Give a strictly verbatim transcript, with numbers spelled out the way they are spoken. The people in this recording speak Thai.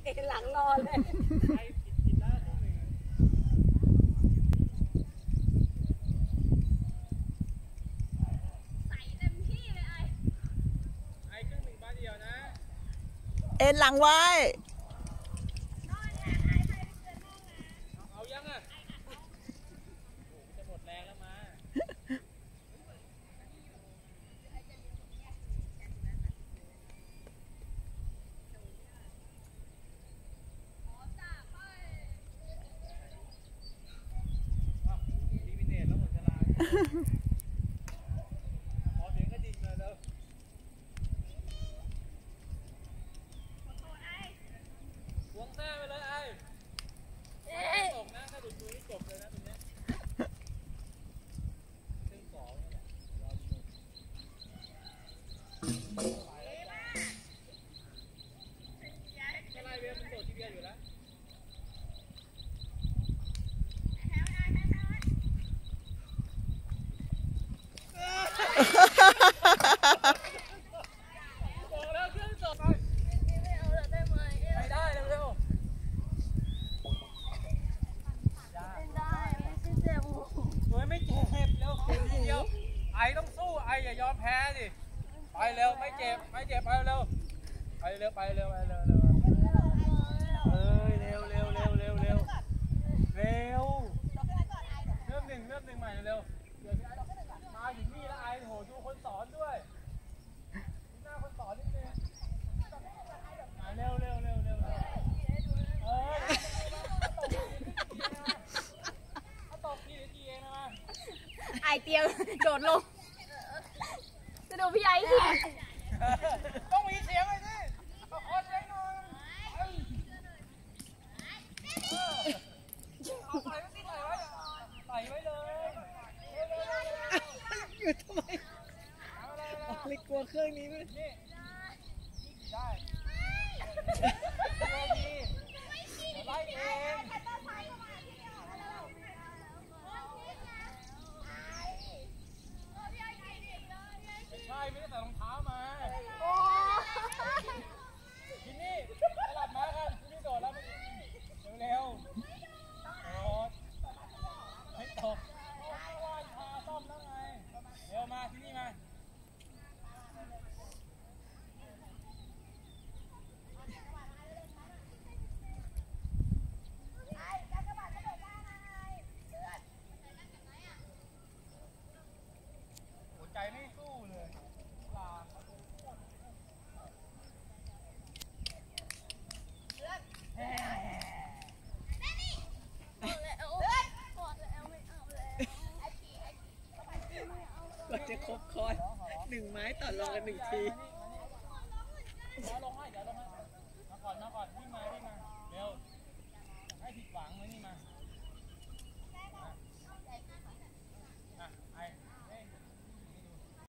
เอ็นหลังรอเลยเอ็นหลังไว้เอายังอ่ะจะหมดแรงแล้วมาดีมิเนตแล้วหมดเวลาขอเสียงก็ดิ่งเลยแล้ววงแท้ไปเลยไอ้ตกนะถ้าดูดูนี่จบเลยนะตรงนี้เส้นสองนี่แหละรอดูอะไรเวียมันโดดทีเดียวอยู่แล้วบอกแล้วเครื่องจบไปไม่เอาแล้วได้ไหมไม่ได้เร็วไม่เจ็บเร็วทีเดียวไอต้องสู้ไออย่ายอมแพ้สิไปเร็วไม่เจ็บไม่เจ็บไปเร็วไปเร็วไปเร็วไปเร็วเร็วเอ้ยเร็วเร็วเร็วเร็วเร็วเร็วเริ่มหนึ่งเริ่มหนึ่งใหม่เร็วเดี๋ยวมาถึงนี่แล้วไอโหดูคนสอนด้วยหน้าคนสอนนิดนึงเร็วเร็วเร็วเร็วเอ้ยตกทีทีเองนะไอเตียงโดดลงจะดูพี่ไอสิต้องมีเสียงเลยสิขอเสียงหน่อยเอาใส่ไว้สิใส่ไว้ใส่ไว้เลยหยุดทำไมไม่กลัวเครื่องนี้ไหมนี่ได้ไล่เองใช่ไม่ได้ใส่รองเท้ามาทีนี่สลับมากันทีนี่โดดแล้วเร็วๆโดดไม่ตกว่าพาซ่อมแล้วไงเร็วมาที่นี่มาหัวใจไม่สู้เลยลาก็จะครบคอร์สหนึ่งไม้ต่อรองกันหนึ่งทีมาลงให้เดี๋ยวลงให้มาก่อนมาก่อนวิ่งมาวิ่งมาเร็วให้ผิดหวังเลยนี่มาอ่ะไอ